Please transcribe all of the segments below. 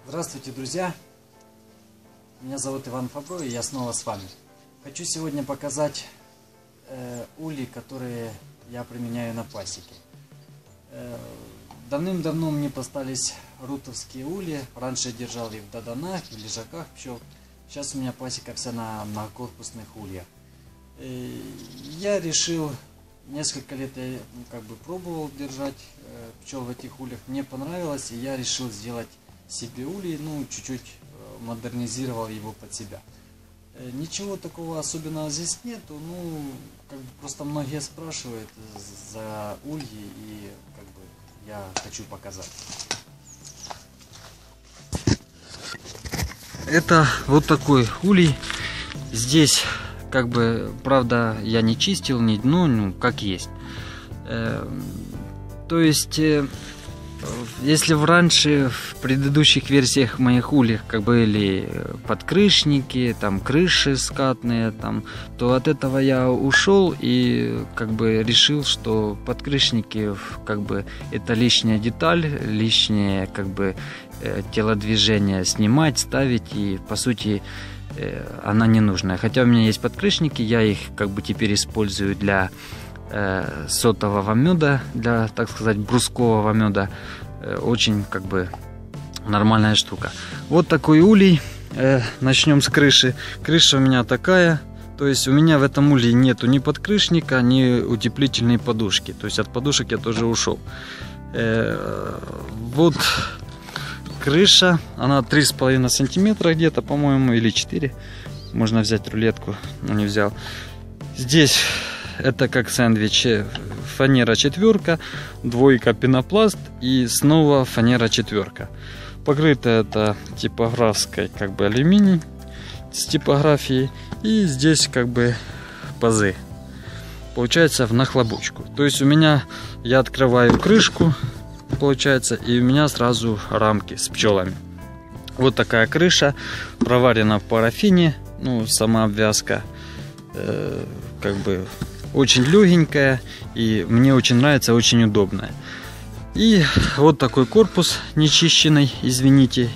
Здравствуйте, друзья! Меня зовут Иван Фабро, и я снова с вами. Хочу сегодня показать ульи, которые я применяю на пасеке. Давным-давно мне постались рутовские ульи. Раньше я держал их в доданах, в лежаках пчел. Сейчас у меня пасека вся на многокорпусных ульях. Я решил, несколько лет я пробовал держать пчел в этих ульях. Мне понравилось, и я решил сделать себе улей, чуть-чуть модернизировал его под себя. Ничего такого особенного здесь нету, просто многие спрашивают за ульи, и я хочу показать. Это вот такой улей. Здесь правда, я не чистил ни дно, как есть. То есть, если раньше в предыдущих версиях моих ульев были подкрышники, там крыши скатные, то от этого я ушел и решил, что подкрышники это лишняя деталь, лишнее телодвижение снимать, ставить, и по сути она не нужная. Хотя у меня есть подкрышники, я их теперь использую для сотового меда, для, так сказать, брускового меда. Очень нормальная штука. Вот такой улей. Начнем с крыши. Крыша у меня такая. То есть у меня в этом улье нету ни подкрышника, ни утеплительной подушки. То есть от подушек я тоже ушел. Вот крыша. Она 3,5 сантиметра где-то, по-моему, или 4. Можно взять рулетку, но не взял. Здесь это как сэндвич. Фанера 4, 2 пенопласт и снова фанера 4. Покрыто это типографской алюминий с типографией. И здесь пазы. Получается в нахлобучку. То есть у меня, я открываю крышку, получается, и у меня сразу рамки с пчелами. Вот такая крыша, проварена в парафине, сама обвязка очень легенькая, и мне очень нравится, очень удобная. И вот такой корпус нечищенный, извините,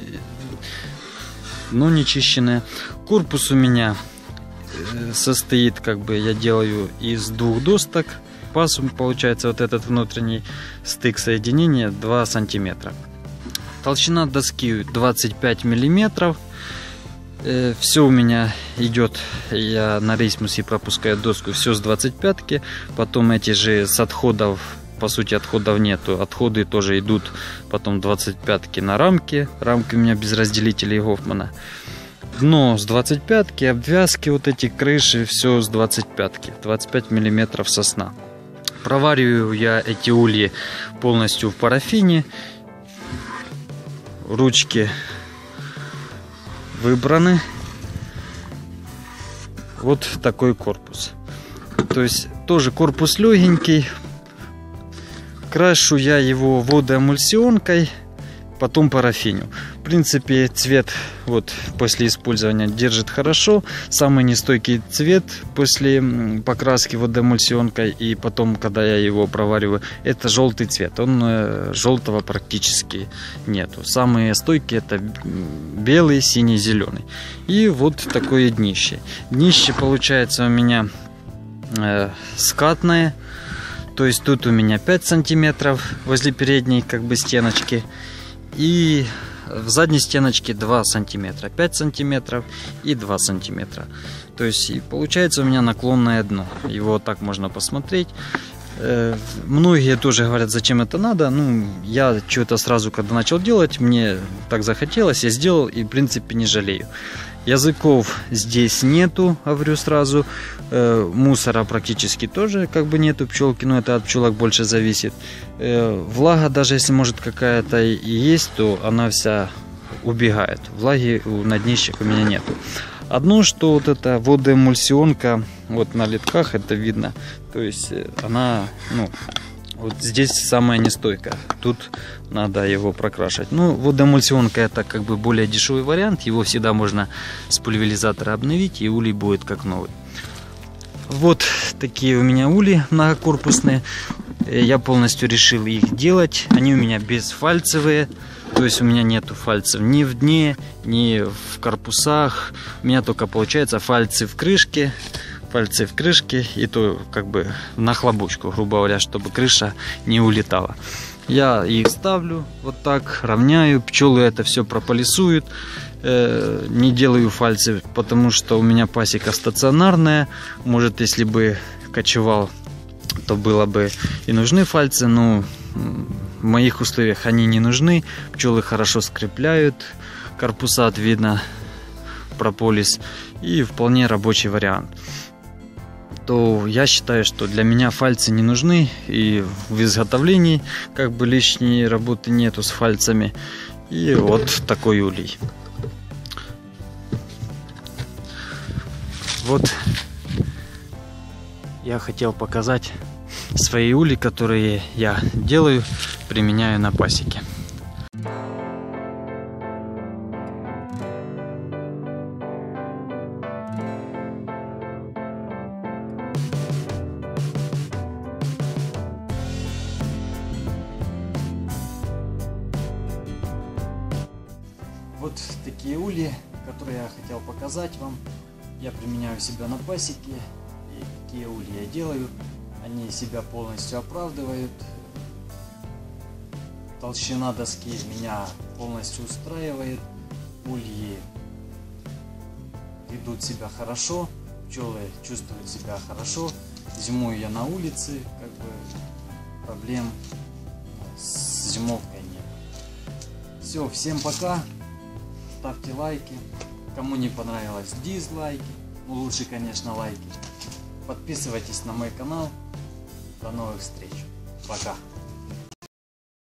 но нечищенный. Корпус у меня состоит, я делаю из 2 досток. Паз получается вот этот внутренний стык соединения 2 сантиметра. Толщина доски 25 миллиметров. Все у меня идет, я на рейсмусе пропускаю доску, все с 25-ки. Потом эти же с отходов, по сути отходов нету, отходы тоже идут потом 25-ки на рамки. Рамки у меня без разделителей Гофмана. Дно с 25-ки, обвязки, вот эти крыши, все с 25-ки, 25 миллиметров сосна. Провариваю я эти ульи полностью в парафине. Ручки выбраны. Вот такой корпус. То есть тоже корпус легенький. Крашу я его водоэмульсионкой, потом парафиню. В принципе, цвет вот после использования держит хорошо. Самый нестойкий цвет после покраски водоэмульсионкой и потом, когда я его провариваю, это желтый цвет. Он желтого практически нету. Самые стойкие это белый, синий, зеленый. И вот такое днище. Днище получается у меня скатное. То есть тут у меня 5 сантиметров возле передней стеночки. И в задней стеночке 2 сантиметра, 5 сантиметров и 2 сантиметра. То есть и получается у меня наклонное дно. Его так можно посмотреть. Многие тоже говорят, зачем это надо. Я что-то сразу, когда начал делать, мне так захотелось, я сделал и в принципе не жалею. Языков здесь нету, говорю сразу. Мусора практически тоже нету, пчелки, но это от пчелок больше зависит. Влага, даже если может какая-то и есть, то она вся убегает. Влаги на днищах у меня нету. Одно, что вот эта водоэмульсионка, вот на литках это видно. То есть она, вот здесь самая нестойкая. Тут надо его прокрашивать. Водоэмульсионка это более дешевый вариант. Его всегда можно с пульверизатора обновить, и улей будет как новый. Вот такие у меня ульи многокорпусные. Я полностью решил их делать. Они у меня безфальцевые. То есть у меня нету фальцев ни в дне, ни в корпусах. У меня только получается фальцы в крышке. Пальцы в крышке, и то как бы на хлобучку, грубо говоря, чтобы крыша не улетала. Я их ставлю вот так, равняю, пчелы это все прополисуют. Не делаю фальцы, потому что у меня пасека стационарная. Может, если бы кочевал, то было бы и нужны фальцы, но в моих условиях они не нужны. Пчелы хорошо скрепляют корпуса, видно прополис, и вполне рабочий вариант. То я считаю, что для меня фальцы не нужны, и в изготовлении как бы лишней работы нету с фальцами. И вот такой улей. Вот я хотел показать свои ули, которые я делаю, применяю на пасеке. Вот такие ульи, которые я хотел показать вам. Я применяю себя на пасеке. И такие ульи я делаю. Они себя полностью оправдывают. Толщина доски меня полностью устраивает. Ульи ведут себя хорошо. Пчелы чувствуют себя хорошо. Зимую я на улице. Как бы проблем с зимовкой нет. Все, всем пока. Ставьте лайки, кому не понравилось дизлайки, ну лучше конечно лайки. Подписывайтесь на мой канал, до новых встреч, пока.